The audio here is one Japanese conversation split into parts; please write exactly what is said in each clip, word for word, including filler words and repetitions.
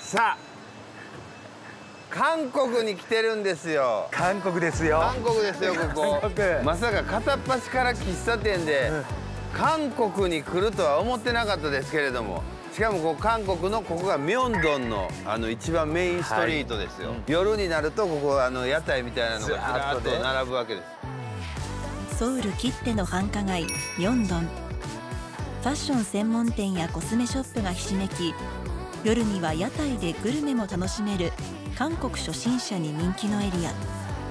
さあ韓国に来てるんですよ。 韓国ですよ。 韓国ですよここ。まさか片っ端から喫茶店で、うん、韓国に来るとは思ってなかったですけれども、しかもこう韓国のここがミョンドンのあの一番メインストリートですよ。はい、夜になるとここあの屋台みたいなのがずらっと並ぶわけです。 ソウルきっての繁華街ミョンドン。ファッション専門店やコスメショップがひしめき、夜には屋台でグルメも楽しめる韓国初心者に人気のエリア。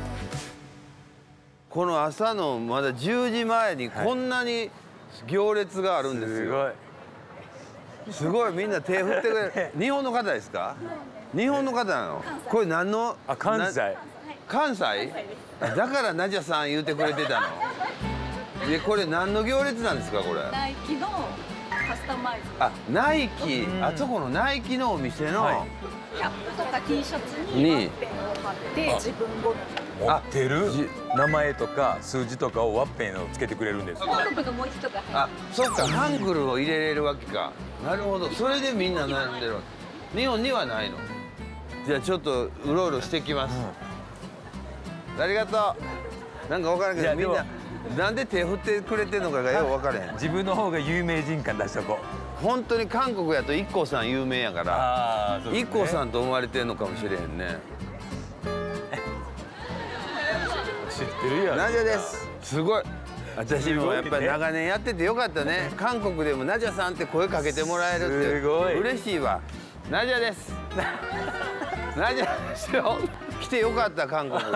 この朝のまだじゅうじまえにこんなに行列があるんですよ。はい、すごい。すごいみんな手振ってくれる。日本の方ですか？日本の方なの？これ何の？ あ、関西。 関西？だからナジャさん言うてくれてたの。でこれ何の行列なんですかこれ？ ナイキのカスタマイズ。 あ、ナイキ、あそこのナイキのお店の、はい、 キャップとか T シャツにワッペンを貼って自分ごと持ってる名前とか数字とかをワッペンをつけてくれるんです。 韓国の文字とか。 あ、そっか、ハングルを入れれるわけか。なるほど。それでみんな悩んでるわけ。日本にはないの。じゃあちょっとうろうろしてきます。うん、ありがとう。なんか分からんけどみんな。なんで手振ってくれてるのかがよく分からへん。 自分の方が有名人感出しとこう。本当に韓国やと イッコー さん有名やから、ね、イッコー さんと思われてるのかもしれへんね。 知ってるよ。 ナジャです。すごい。私もやっぱり長年やっててよかったね。韓国でもナジャさんって声かけてもらえるってすごい嬉しいわ。ナジャです。ナジャですよ。来てよかった韓国。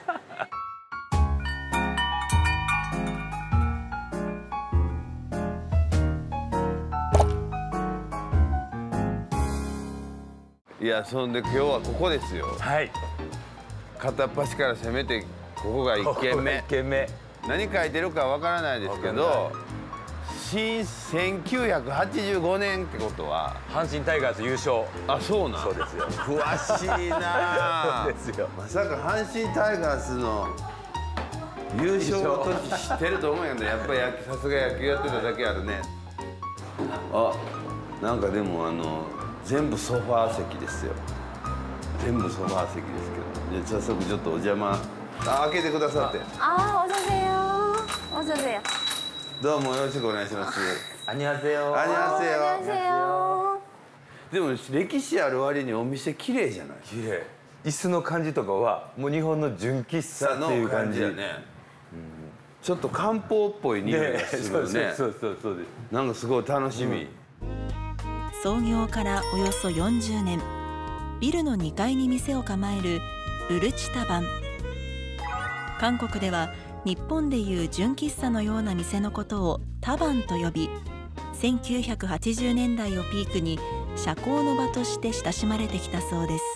いや、そんで今日はここですよ。はい。片っ端から攻めてここがいっけんめ。いっけんめ。何書いてるかわからないですけど、新せんきゅうひゃくはちじゅうごねんってことは阪神タイガース優勝。あ、 そうなん。 そうですよ。 詳しいな。そうですよ。まさか阪神タイガースの優勝の時知ってると思うんやけど、やっぱりさすが野球やってただけあるね。あ、なんかでもあの。全部ソファー席ですよ。全部ソファー席ですけど。じゃあ早速ちょっとお邪魔。あ、開けてくださって。 あ、おせよ。おせよ。 どうもよろしくお願いします。 あにわせよ。 あにわせよ。でも歴史ある割にお店綺麗じゃない。 綺麗。椅子の感じとかはもう日本の純喫茶っていう感じやね。 ちょっと漢方っぽい匂いがするね。 そうそうそうです。 なんかすごい楽しみ。 創業からおよそよんじゅうねん、ビルのにかいに店を構えるウルチタバン。韓国では日本でいう純喫茶のような店のことをタバンと呼び、せんきゅうひゃくはちじゅうねんだいをピークに社交の場として親しまれてきたそうです。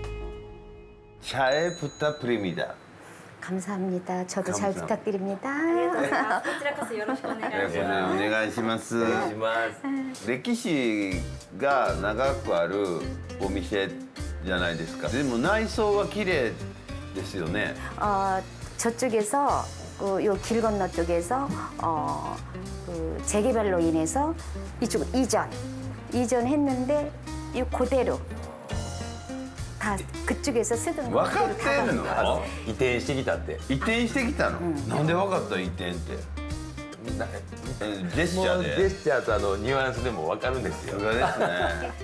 차에 부탁드립니다。 감사합니다. 저도 잘 부탁드립니다. こちらこそよろしくお願いします。 お願いします。歴史が長くあるお店じゃないですか。でも内装は綺麗ですよね。 어, 저쪽에서 그, 요 길 건너 쪽에서 어, 그 재개발로 인해서 이쪽 이전 이전했는데 이 그대로 다 그쪽에서 쓰던 거 그대로 다分かってんの？ 移転してきたって。 移転してきたの？なんで分かった移転って？ジェスチャーで。 ジェスチャーとあのニュアンスでも分かるんですよ。 さすがですね。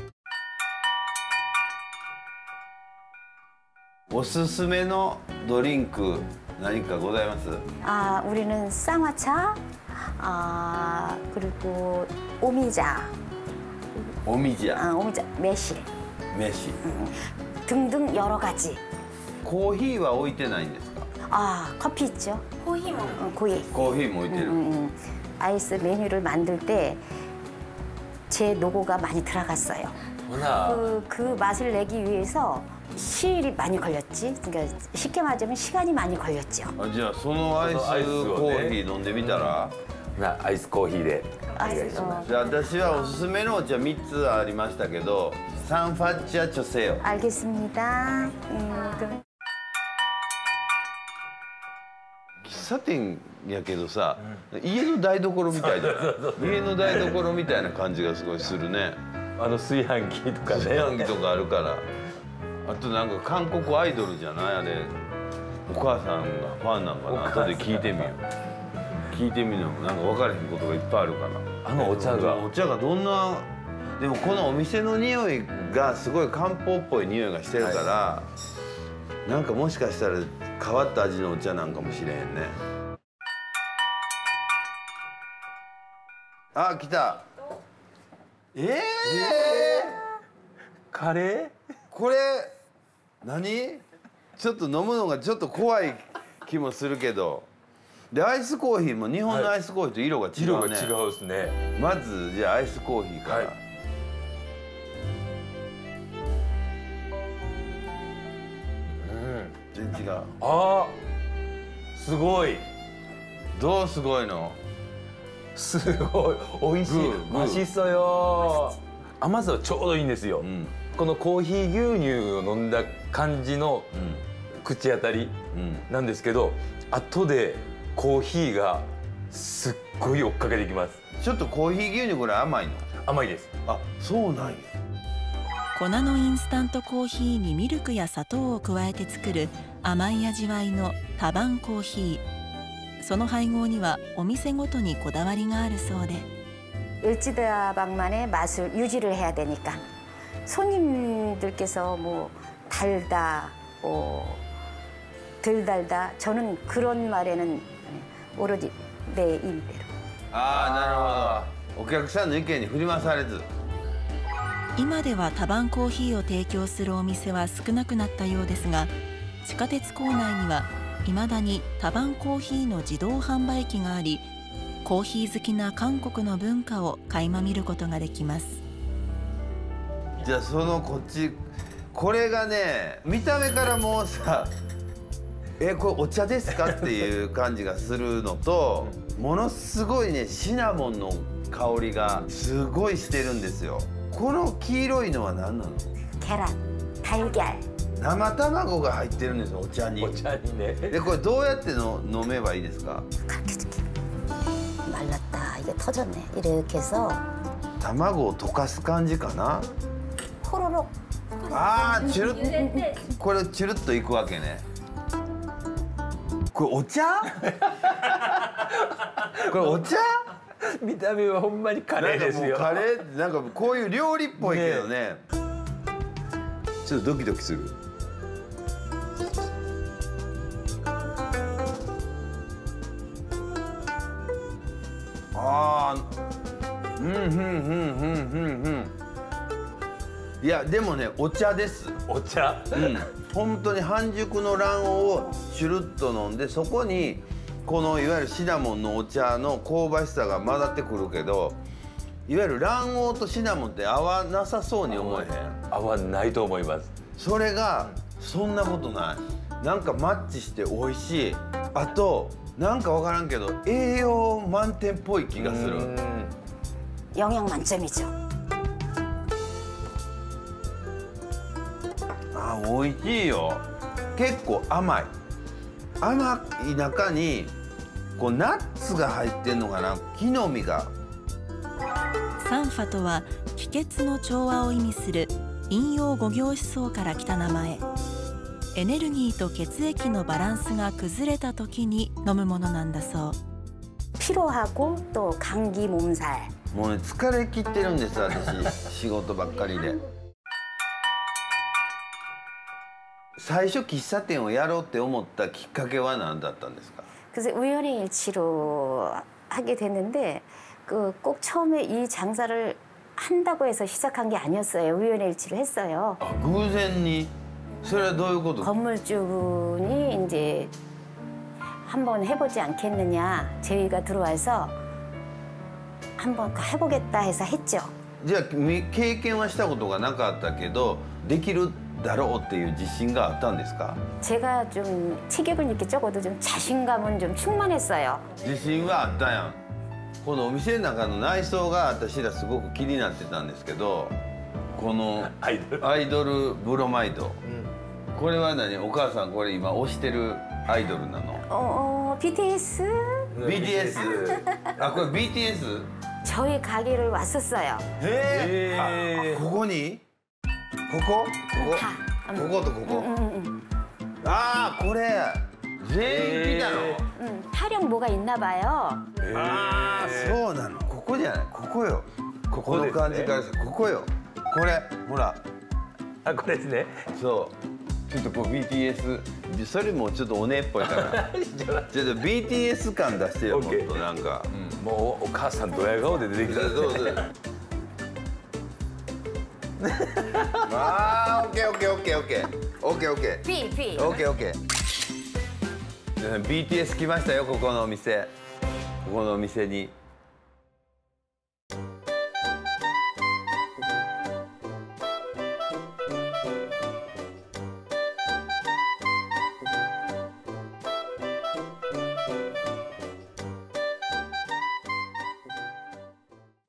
おすすめのドリンク何かございます？ 아, 우리는 쌍화차, 아, 그리고 오미자, 오미자, 아, 오미자, 매실, 매실 음, 등등 여러 가지. コーヒーは置いてないんですか？ 아, 커피 있죠. 코히모. 응, 고이. コーヒーも置いてる。 응, 응. 아이스 메뉴를 만들 때 제 노고가 많이 들어갔어요. 그, 그 맛을 내기 위해서 시일이 많이 걸렸지. 그러니까 쉽게 말하자면 시간이 많이 걸렸죠. 아, じゃあそのアイスコーヒー飲んでみたら？ なアイスコーヒーでお願いします。 じゃあ私はおすすめのお茶みっつありましたけど、サンファッチャチョセヨ。 알겠습니다. 음, 그럼. 喫茶店やけどさ、家の台所みたいじゃない？家の台所みたいな感じがすごいするね。 あの炊飯器とかね。 炊飯器とかあるから。あとなんか韓国アイドルじゃないあれ。お母さんがファンなんかな。後で聞いてみよう。聞いてみるのもなんか分からへんことがいっぱいあるから。 あのお茶が。 お茶がどんな。でもこのお店の匂いがすごい漢方っぽい匂いがしてるから、はい、なんかもしかしたら変わった味のお茶なんかもしれへんね。あ、来た。えー、えー、 カレー？ これ何？ちょっと飲むのがちょっと怖い気もするけど。でアイスコーヒーも日本のアイスコーヒーと色が違うね。 色が違うですね。 まずじゃあアイスコーヒーから。はい、全然違う。 あー、すごい。 どうすごいの？ すごい美味しい。マシソよ。甘さはちょうどいいんですよ。うん、このコーヒー牛乳を飲んだ感じの口当たりなんですけど、後でコーヒーがすっごい追っかけてきます。 ちょっとコーヒー牛乳ぐらい甘いの？ 甘いです。 あ、そうなんや。 粉のインスタントコーヒーにミルクや砂糖を加えて作る甘い味わいのタバンコーヒー。その配合にはお店ごとにこだわりがあるそうで、 을지다방만의 맛을 유지를 해야 되니까 손님들께서 뭐 달다, 뭐 덜 달다, 저는 그런 말에는 오로지 내 입대로. 아, なるほど。お客さんの意見に振り回されず。 今ではタバンコーヒーを提供するお店は少なくなったようですが、地下鉄構内にはいまだにタバンコーヒーの自動販売機があり、コーヒー好きな韓国の文化を垣間見ることができます。 じゃあそのこっち、これがね、見た目からもうさ、えこれお茶ですかっていう感じがするのと、ものすごいねシナモンの香りがすごいしてるんですよ。この黄色いのは何なの？ 계란、달걀。 生卵が入ってるんですよ、お茶に。 お茶にね。 でこれどうやっての飲めばいいですか？ 말랐다. 이게 터졌네. 이렇게 해서 卵を溶かす感じかな。 호로록. 아, チュルッ、これチュルッといくわけね。これお茶？これお茶？ 見た目はほんまにカレーですよ。 カレーってなんかこういう料理っぽいけどね。ちょっとドキドキする。ああ、うんうんうんうんうんうん。いやでもねお茶です。 お茶？ うん。本当に半熟の卵黄をシュルッと飲んで、そこにこのいわゆるシナモンのお茶の香ばしさが混ざってくるけど、いわゆる卵黄とシナモンって合わなさそうに思えへん？ 合わないと思います。 それがそんなことない。なんかマッチして美味しい。あとなんか分からんけど栄養満点っぽい気がする。 영양만점이죠。 あ、美味しいよ。結構甘い。甘い中にこうナッツが入ってんのかな。木の実が。 サンファとは気血の調和を意味する陰陽五行思想から来た名前。エネルギーと血液のバランスが崩れた時に飲むものなんだそう。 피로하고 또 감기 몸살。 もうね疲れ切ってるんです私仕事ばっかりで。最初喫茶店をやろうって思ったきっかけは何だったんですか？ 그래서 우연의 일치로 하게 됐는데 그 꼭 처음에 이 장사를 한다고 해서 시작한 게 아니었어요. 우연의 일치로 했어요. 아, 偶然に? それはどういうこと? 건물주분이 이제 한번 해보지 않겠느냐 제의가 들어와서 한번 해보겠다 해서 했죠. じゃあ経験はしたことがなかったけどできるだろうっていう自信があったんですか? 제가 좀 체격을 이렇게 적어도 좀 자신감은 좀 충만했어요. 自信はあったやん。このお店の中の内装が私らすごく気になってたんですけど、このアイドル、アイドルブロマイド、うん、これは何？お母さんこれ今推してるアイドルなの？ 어, 비티에스? 비티에스? 아, これ 비티에스? 저희 가게를 왔었어요. 에? 아, こにこここここことここああこれ全員来たの 응, 타령 뭐가 있나 봐요. ああそうなのここじゃないここよこの感じからさここよこれほらあこれですねそうちょっとこう ビーティーエス それもちょっとおねっぽいからちょっと ビーティーエス 感出してよもっとなんか、 うん、もうお母さんドヤ顔で出てきた、ね、 どうぞあーオッケーオッケーオッケーオッケーオッケーオッケー P P オッケーオッケー皆さん ビーティーエス 来ましたよここのお店ここのお店に